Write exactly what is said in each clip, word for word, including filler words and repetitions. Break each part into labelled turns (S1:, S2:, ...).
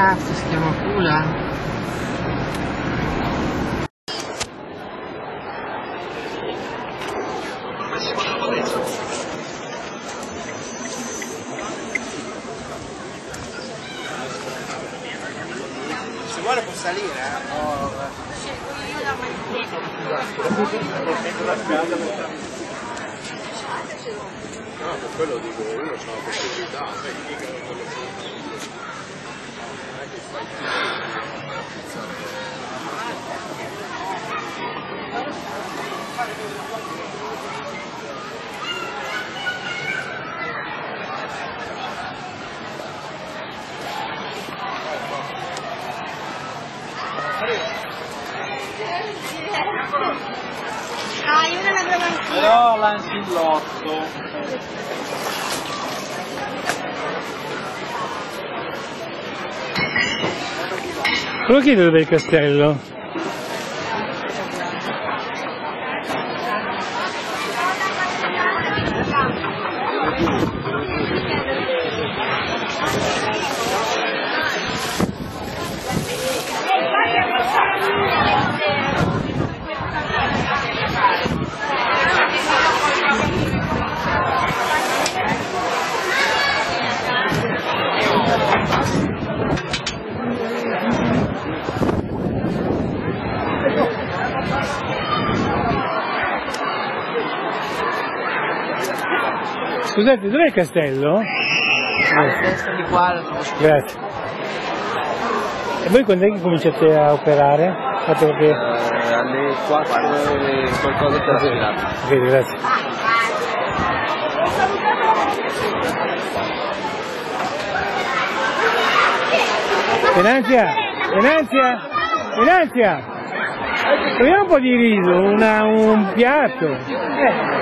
S1: cazzo si chiama Pula?
S2: Se vuole può salire, eh? Oh,
S3: Scelgo io la mattina.
S2: no, per quello dico, uno c'ha la possibilità, vedi che quello che non è che fai
S3: Ah, io non l'avevo anch'io.
S2: però l'ancillotto.
S4: Lo chiedo dove è il castello? Scusate, dov'è il castello?
S1: A destra di qua la trovo.
S4: Grazie. E voi quando è che cominciate a operare? Fate che...
S2: Eh, alle quattro e qualcosa per la sfilata.
S4: Ok, grazie. Venanzia! Venanzia! Venanzia! Togliamo un po' di riso, una, un piatto. Eh.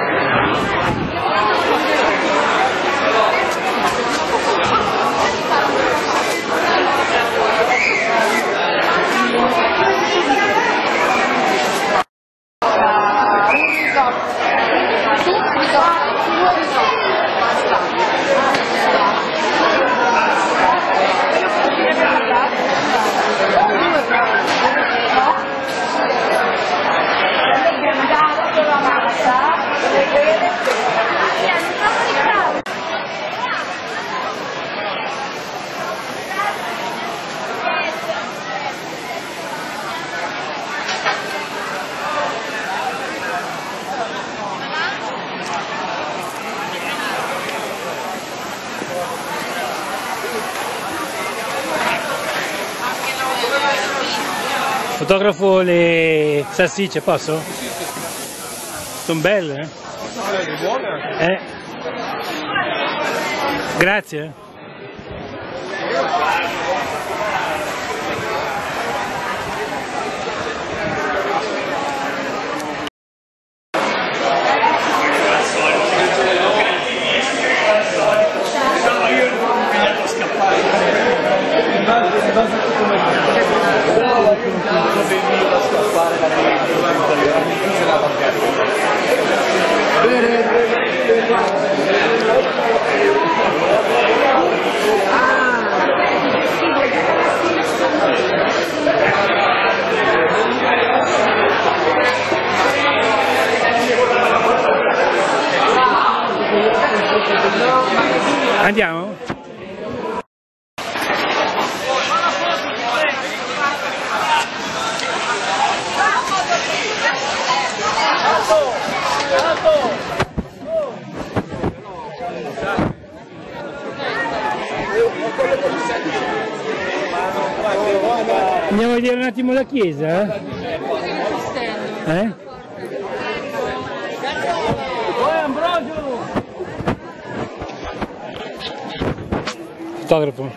S4: Fotografo le salsicce, posso? Sono belle, eh? Eh? Grazie. Andiamo? Andiamo a vedere un attimo la chiesa? Eh? Eh? Fotografo.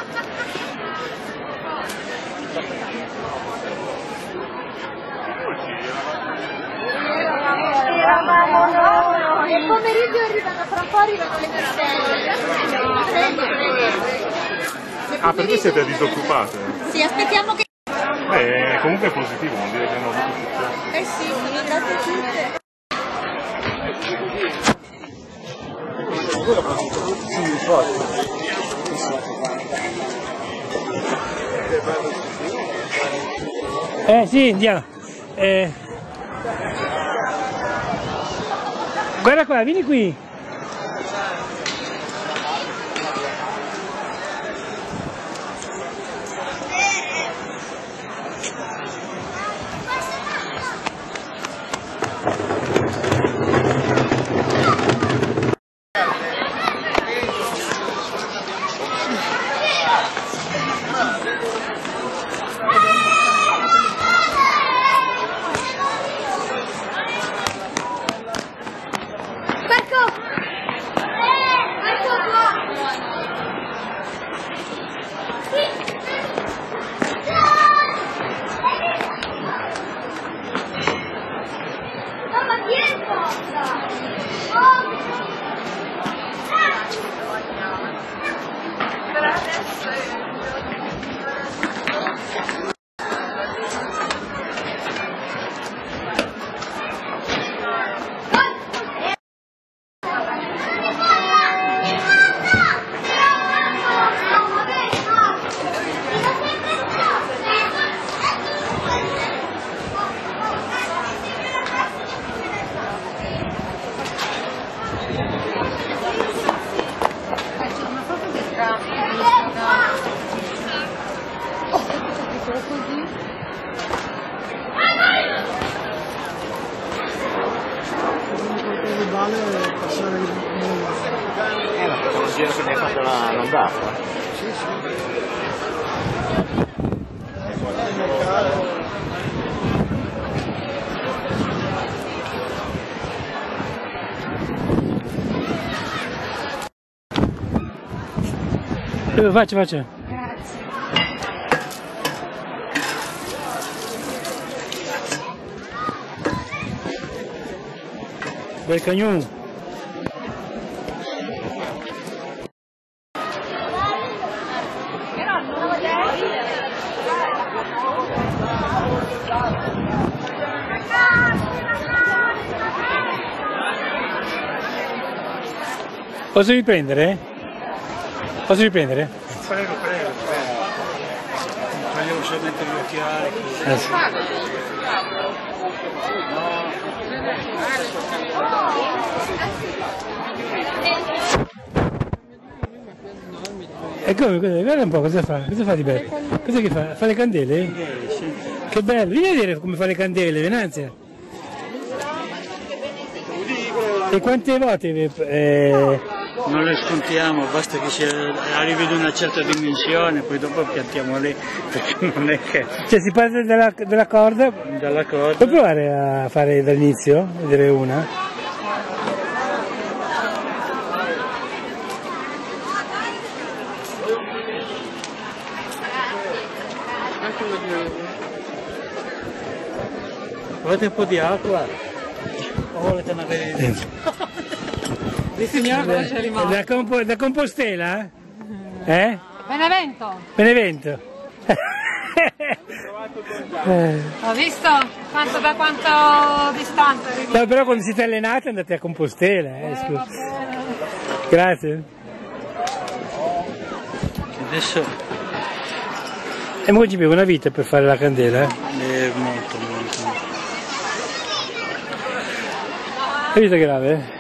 S3: Nel pomeriggio arrivano, fra un po' arrivano le castelle.
S5: Ah, perché siete disoccupate?
S3: Sì, aspettiamo che...
S5: Beh, comunque è positivo, vuol dire che hanno avuto successo.
S3: Eh sì, sono andate tutte.
S2: Sì, forte.
S4: Eh sì, andiamo. Eh. Guarda qua, vieni qui.
S6: Eh, ma facciamo un giro che mi ha fatto la l'ondata.
S2: Sì, sì.
S4: Eh, faccia, faccia. Bel cagnon. Posso riprendere? Posso riprendere?
S7: Prego, prego, prego. Toglievo solamente gli occhiali.
S4: Eh, sì. E come? Guarda un po' cosa fa, cosa fa di bello? Cosa che fa? Fa le candele? Che bello, vieni a vedere come fa le candele, Venanzia. E quante volte eh,
S7: Non le scontiamo, basta che si arrivi ad una certa dimensione, poi dopo piantiamo lì, perché non è che...
S4: Cioè si parte dalla, dalla corda?
S7: Dalla corda.
S4: Puoi provare a fare dall'inizio? Vedere una?
S7: Volete un po' di acqua? O volete una bevanda?
S8: Di signora cosa c'è rimasto?
S4: Da, compo da Compostela? Eh?
S8: Benevento!
S4: Benevento! eh.
S8: Ho visto quanto, da quanto distante eri.
S4: No, però quando siete allenati andate a Compostela, eh, scusa. Grazie.
S7: Adesso
S4: E mo ci bevo una vita per fare la candela, eh?
S7: è molto, molto, molto.
S4: Hai visto che grave, eh?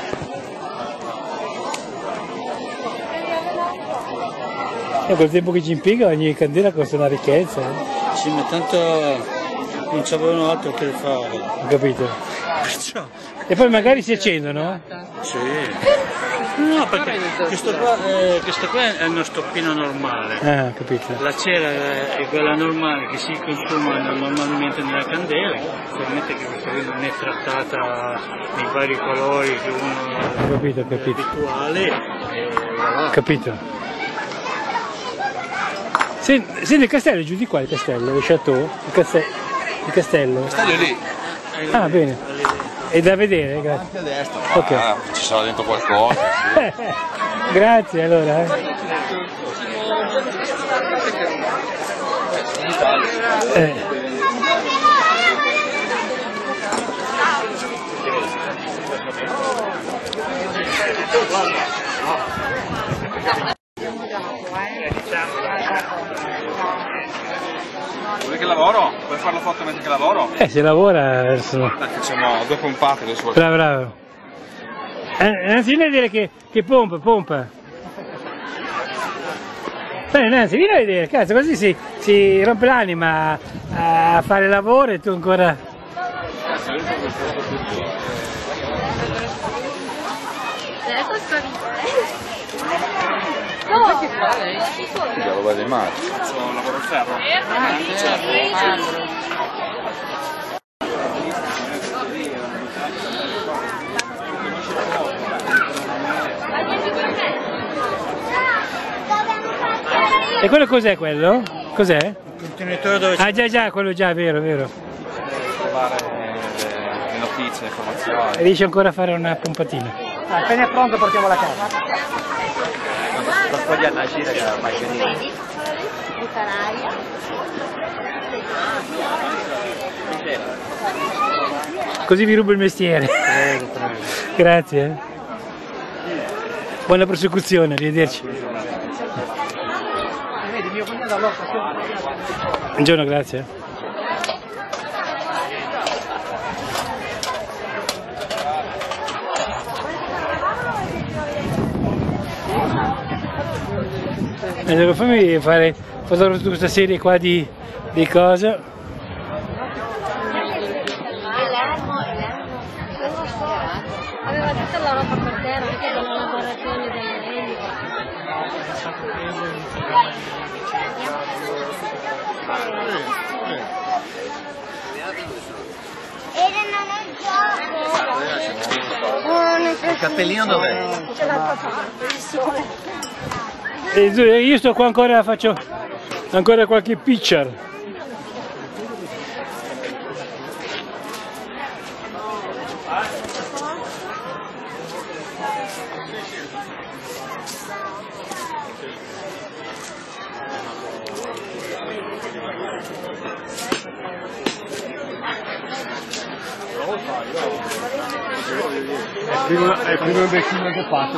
S4: E col tempo che ci impiega ogni candela costa una ricchezza, eh?
S7: Sì, ma tanto non c'avevano altro che fare.
S4: Ho capito.
S7: Perciò,
S4: E poi magari si accendono?
S7: sì. No, perché questo qua, eh, questo qua è uno stoppino normale.
S4: Ah, ho capito.
S7: La cera è quella normale che si consuma normalmente nella candela, ovviamente che questa qui non è trattata nei vari colori che
S4: Ho
S7: uno
S4: capito, ho
S7: è
S4: capito.
S7: abituale. E voilà.
S4: Capito. Senti, senti, il castello è giù di qua, il castello, il chateau, il, caste il castello.
S2: Stai lì.
S4: Ah, bene. È da vedere, grazie.
S2: A destra.
S4: Ok.
S2: Ah, ci sarà dentro qualcosa.
S4: Grazie allora. Eh. Eh.
S2: che lavoro? Puoi fare la foto mentre che lavoro?
S4: Eh, se lavora adesso.
S2: Dai, facciamo due pompate adesso.
S4: Bravo, bravo. Eh, anzi, vieni a vedere che, che pompa, pompa. Bene, Nancy, vieni a vedere, cazzo, così si, si rompe l'anima a, a fare lavoro e tu ancora...
S3: Eh, questo
S8: Cosa che fa lei?
S2: Lo vede male. Sono lavoro in ferro.
S4: E quello cos'è quello? Cos'è?
S7: Il contenitore dove
S4: Ah già già, quello già, vero, vero.
S2: Trovare le notizie, le informazioni.
S4: E riesci ancora a fare una pompatina?
S6: Appena è pronto portiamo la casa. Per poi a nascere che ormai finito.
S4: Così vi rubo il mestiere. Grazie. Eh. Buona prosecuzione, arrivederci. Buongiorno, grazie. Allora, fammi fare fotografo tutta questa serie qua di, di cose.
S3: aveva tutta la roba per terra, anche le lavorazioni delle leggi.
S6: Il cappellino dov'è?
S3: C'è l'altra parte, il sole.
S4: E io sto qua ancora, faccio ancora qualche picture.
S5: È prima, è prima il vecchino che fatto.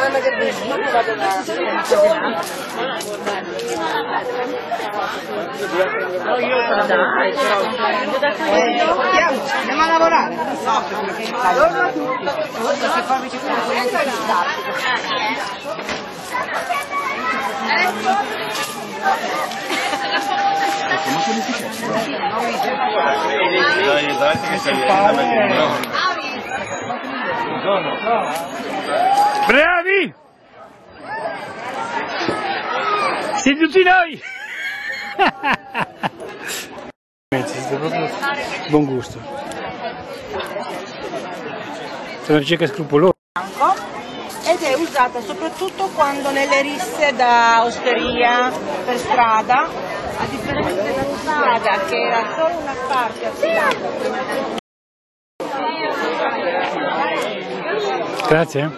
S8: Andiamo a lavorare. Buongiorno a tutti.
S4: Bravi! Siete tutti noi! Siete proprio buon gusto. Sono una ricerca scrupolosa.
S8: Ed è usata soprattutto quando nelle risse da osteria per strada, a differenza della strada che era solo una parte affidata.
S4: Grazie.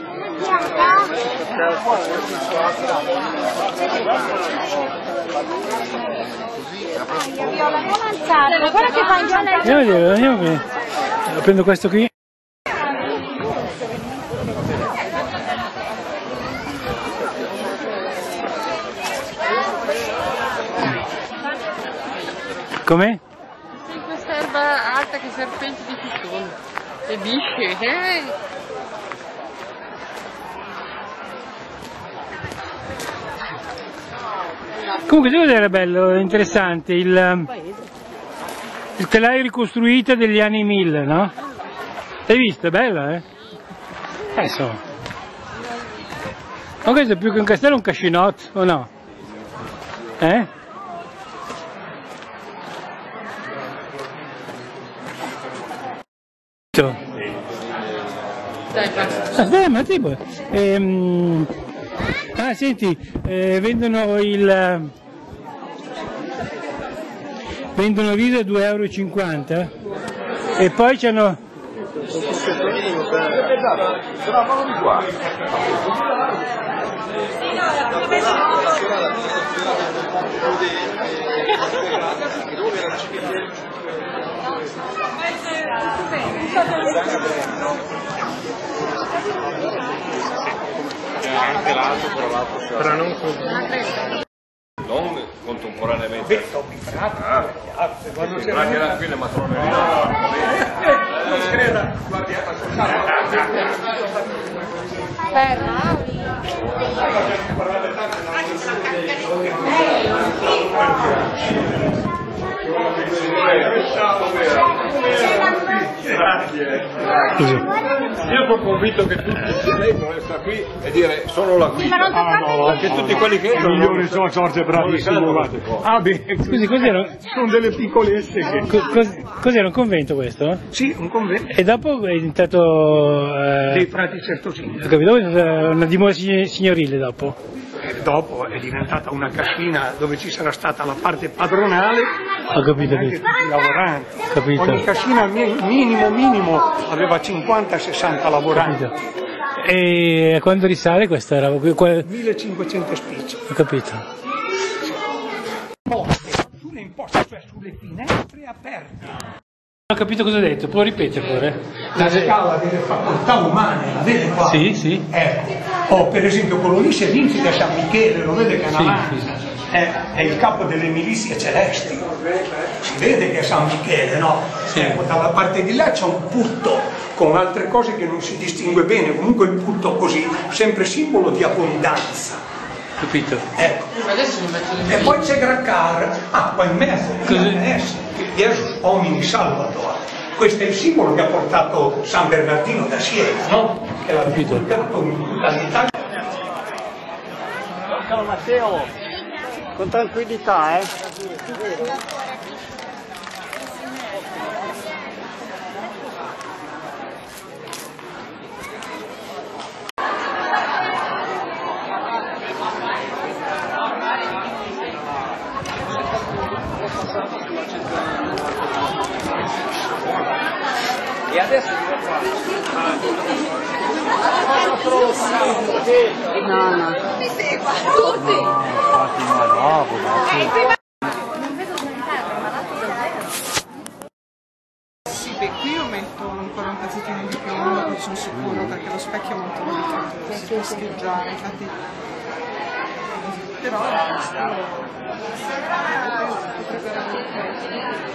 S3: Viola, non alzare, guarda che fa in giallo.
S4: Andiamo a vedere, andiamo a vedere. Prendo questo qui. Com'è?
S8: Sì, questa erba alta che serpenti di pitone. E bisce, eh?
S4: Comunque devo dire era bello, interessante, il, il telaio ricostruito degli anni mille, no? Hai visto? È bello, eh? Eh, insomma. Ma questo è più che un castello, un cascinotto, o no? Eh?
S8: Dai, basta.
S4: Ah, dai, ma tipo, ehm, ah, senti, eh, vendono il vendono viso a due euro e cinquanta e poi c'hanno
S5: Anche l'altro, però l'altro
S2: Non contemporaneamente.
S9: Beh, Topi Frati,
S2: Ah,
S9: quando
S2: sì,
S9: c'è
S2: guardi,
S9: venuta...
S2: era qui le matronerie.
S9: Non si creda, guardi,
S2: Io sono convinto che tutti devono essere qui e dire sono la guida.
S9: Ah, no,
S2: perché tutti quelli che
S9: i
S2: entrano
S9: migliori sono Giorgio Bravissimo. Ah, beh,
S4: Scusi, cos'era?
S9: sono delle piccolezze che...
S4: Co- cos- cos'era un convento questo?
S9: Sì, un convento
S4: E dopo è diventato... eh,
S9: dei frati certosini.
S4: ho capito, è stata una dimora sign- signorile dopo.
S9: E dopo è diventata una cascina dove ci sarà stata la parte padronale
S4: Ho capito,
S9: e anche
S4: capito.
S9: tutti i lavoranti.
S4: Capito.
S9: Ogni cascina mi- minimo minimo aveva cinquanta sessanta lavoranti.
S4: Capito. E a quando risale questa era? Qual-
S9: millecinquecento spicci.
S4: Ho capito.
S9: Imposte, sulle imposte, cioè sulle finestre aperte.
S4: Ho capito cosa ha detto, può ripetere pure?
S9: La scala delle facoltà umane, la vede qua?
S4: Sì, sì.
S9: Ecco. O per esempio quello lì si evince da San Michele, lo vede che è una
S4: Sì,
S9: lancia. È, è il capo delle milizie celesti. Si vede che è San Michele, no?
S4: Sì.
S9: Ecco, dalla parte di là c'è un putto con altre cose che non si distingue bene, comunque il putto così, sempre simbolo di abbondanza.
S4: Capito.
S9: Ecco.
S1: Adesso mi metto
S9: E poi c'è Graccar, ah, qua in mezzo,
S4: Cos'è?
S9: Jesus Homini Salvator. Questo è il simbolo che ha portato San Bernardino da Siena, no? Che l'ha
S4: Capito.
S9: divulgato dall'Italia.
S6: Ciao Matteo, con tranquillità, eh. E adesso
S3: No, no.
S8: Sì, beh, qui io metto ancora un pezzettino di piombo, così sono sicuro, perché lo specchio è molto delicato, si può scheggiare, infatti. Però potrebbe essere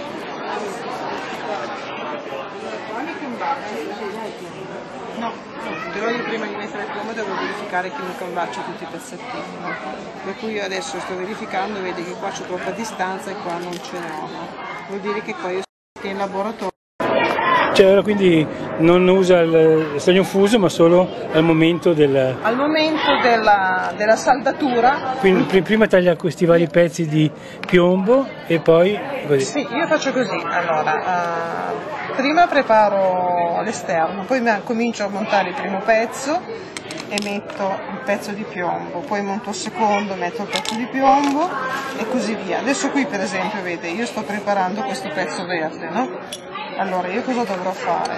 S8: no, però io prima di mettere il piombo devo verificare che mi combacio tutti i pezzettini, no? Per cui io adesso sto verificando, vedi che qua c'è troppa distanza e qua non ce ne ho, no? Vuol dire che qua io sto in laboratorio.
S4: Cioè ora quindi non usa il segno fuso ma solo al momento del...
S8: Al momento della, della saldatura,
S4: Quindi pri- prima taglia questi vari pezzi di piombo e poi così.
S8: sì, io faccio così, allora, uh, prima preparo l'esterno, poi mi- comincio a montare il primo pezzo e metto il pezzo di piombo, poi monto il secondo, metto il pezzo di piombo e così via. Adesso qui per esempio, vede, io sto preparando questo pezzo verde, no? Allora, io cosa dovrò fare?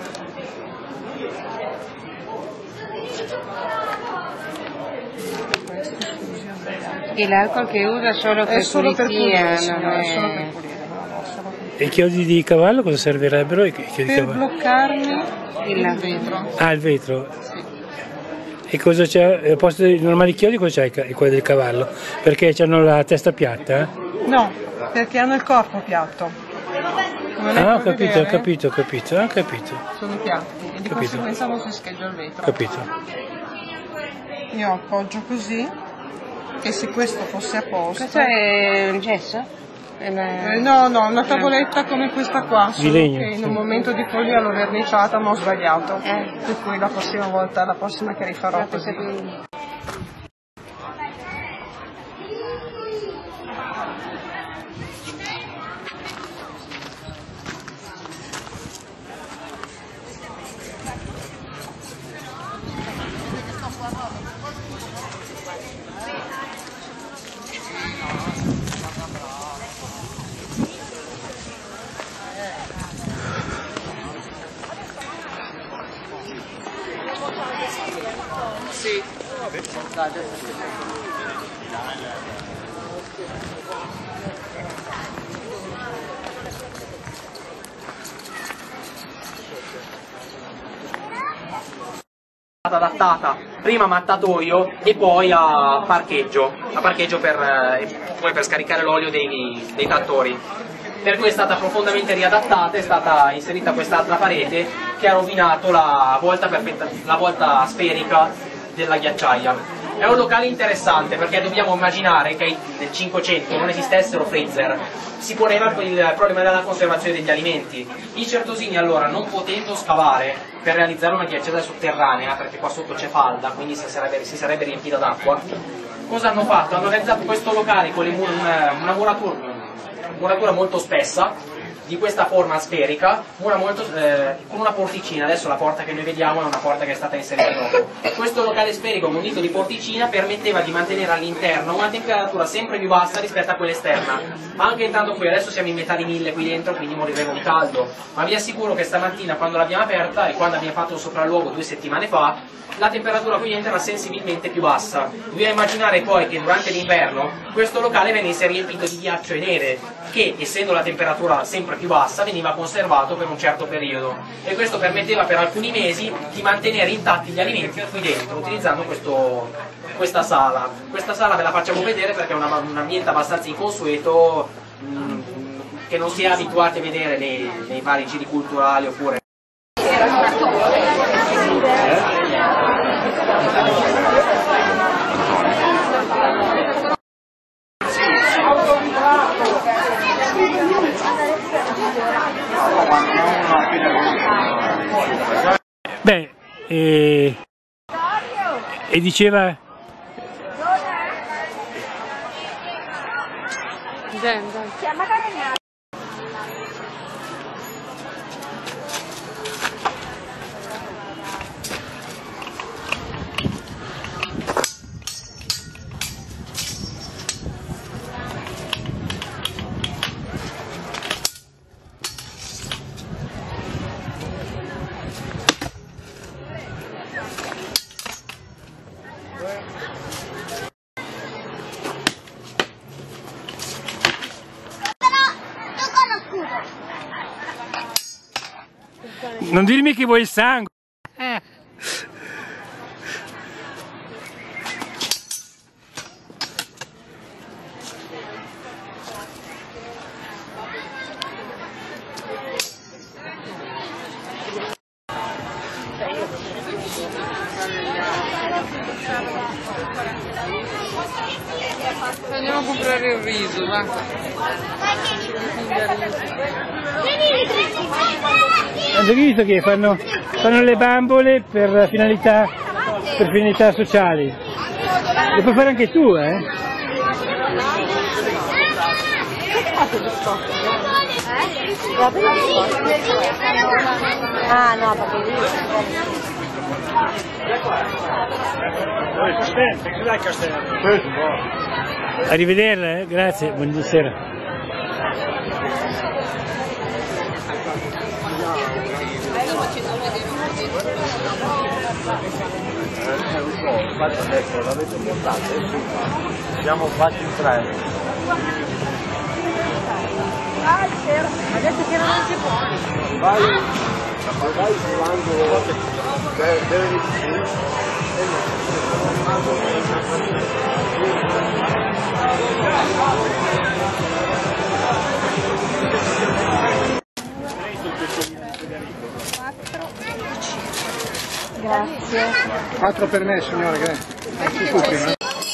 S8: Questo, scusi, ho sbagliato.
S3: E l'alcol che usa solo per
S8: È solo per
S3: pulizia,
S8: pulire,
S3: non
S8: signora, è solo per
S3: è...
S8: pulire, no, no, solo per
S4: E i chiodi di cavallo cosa servirebbero? I chiodi di
S8: Per
S4: cavallo?
S8: bloccarmi il vetro.
S4: Ah, il vetro. E cosa c'è? Al posto dei normali chiodi cosa c'è il ca- quello del cavallo? Perché hanno la testa piatta? Eh?
S8: No, perché hanno il corpo piatto. Come lei
S4: Ah, ho
S8: può
S4: capito, ho
S8: vedere,
S4: capito, ho capito, ho capito,
S8: sono piatti e di
S4: Capito.
S8: conseguenza non si scheggia il vetro.
S4: capito.
S8: Io appoggio così e se questo fosse a posto.
S3: Questo è un gesso? È una-
S8: Eh, no, no, una tavoletta come questa qua, solo
S4: legno,
S8: che in
S4: sì.
S8: un momento di follia l'ho verniciata ma ho sbagliato.
S3: Eh.
S8: Per cui la prossima volta, la prossima che rifarò
S3: Una
S8: così.
S3: cosa-
S6: adattata prima a mattatoio e poi a parcheggio, a parcheggio per, eh,
S10: come per scaricare l'olio dei, dei trattori. Per cui è stata profondamente riadattata, è stata inserita quest'altra parete che ha rovinato la volta, perfetta, la volta sferica della ghiacciaia. È un locale interessante perché dobbiamo immaginare che nel Cinquecento non esistessero freezer, si poneva il problema della conservazione degli alimenti. I certosini allora, non potendo scavare per realizzare una ghiacciaia sotterranea, perché qua sotto c'è falda, quindi si sarebbe, si sarebbe riempita d'acqua, cosa hanno fatto? Hanno realizzato questo locale con le mur, una muratura, muratura molto spessa, di questa forma sferica, una molto, eh, con una porticina. Adesso la porta che noi vediamo è una porta che è stata inserita dopo. Questo locale sferico munito di porticina permetteva di mantenere all'interno una temperatura sempre più bassa rispetto a quella esterna. Anche entrando qui, adesso siamo in metà di mille qui dentro, quindi moriremo di caldo, ma vi assicuro che stamattina quando l'abbiamo aperta e quando abbiamo fatto il sopralluogo due settimane fa, la temperatura qui dentro era sensibilmente più bassa. Dobbiamo immaginare poi che durante l'inverno questo locale venisse riempito di ghiaccio e neve, che essendo la temperatura sempre più bassa veniva conservato per un certo periodo, e questo permetteva per alcuni mesi di mantenere intatti gli alimenti qui dentro utilizzando questo, questa sala. Questa sala ve la facciamo vedere perché è una, un ambiente abbastanza inconsueto, mh, che non si è abituati a vedere nei, nei vari giri culturali oppure
S4: Beh, e, e diceva... Non dirmi che vuoi il sangue! Eh.
S1: Andiamo a comprare il riso, va.
S4: Hai visto che fanno, fanno le bambole per finalità, per finalità sociali? Lo puoi fare anche tu, eh?
S3: Ah no, perché lì...
S4: Arrivederla, eh? Grazie, buonasera.
S6: Infatti adesso l'avete montato, siamo fatti in tre.
S8: Adesso che non si può.
S2: Vai, vai sull'angolo del
S3: Grazie.
S9: Quattro per me, signore, grazie. Tu prima.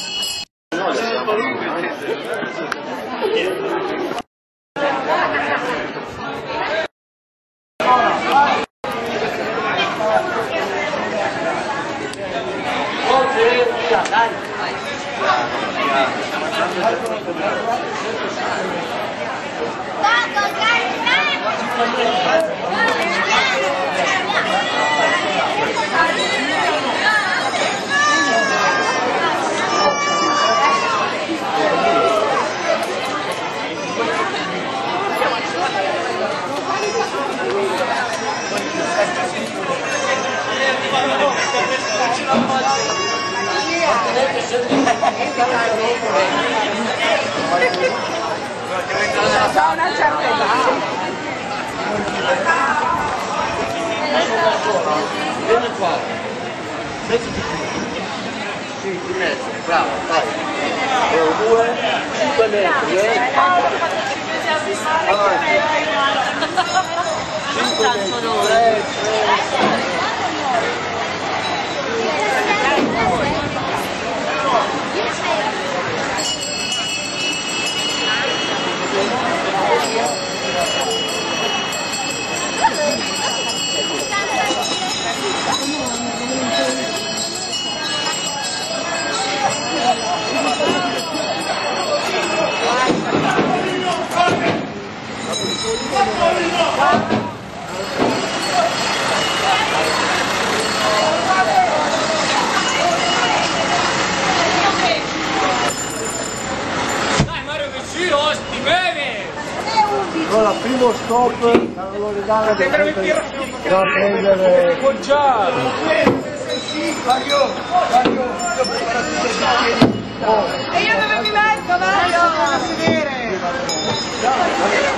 S8: Da una certa età.
S2: Vieni qua. in mezzo, bravo, vai. uno, due, cinque metri, eh. Avanti. cinque metri, tre, tre.
S6: Allora, primo stop dalla Loredana da prendere
S8: E io dove mi metto, Mario? A sedere!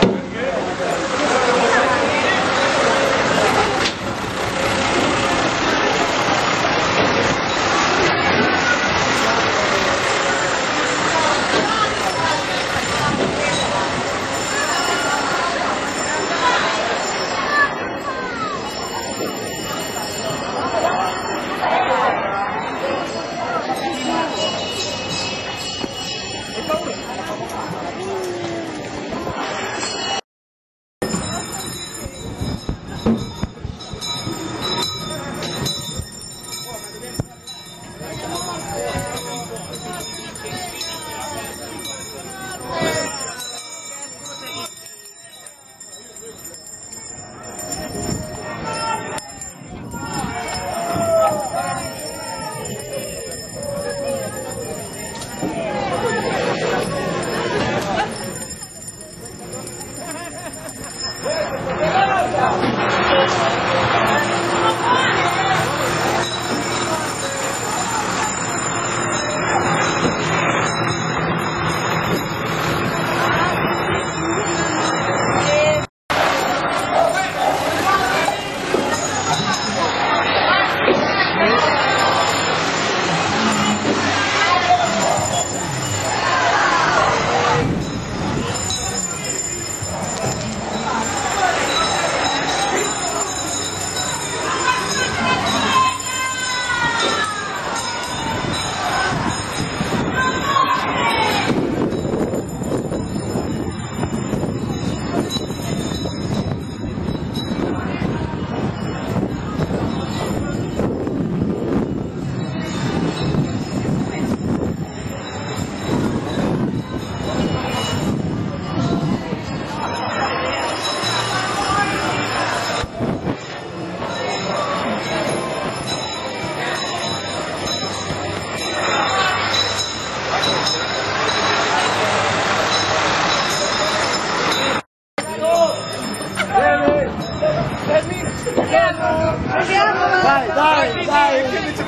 S6: Dai, dai, dai!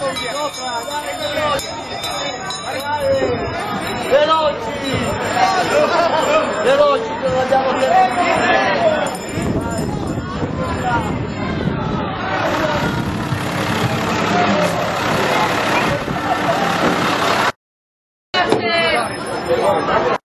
S6: Veloci! Veloci, che non andiamo a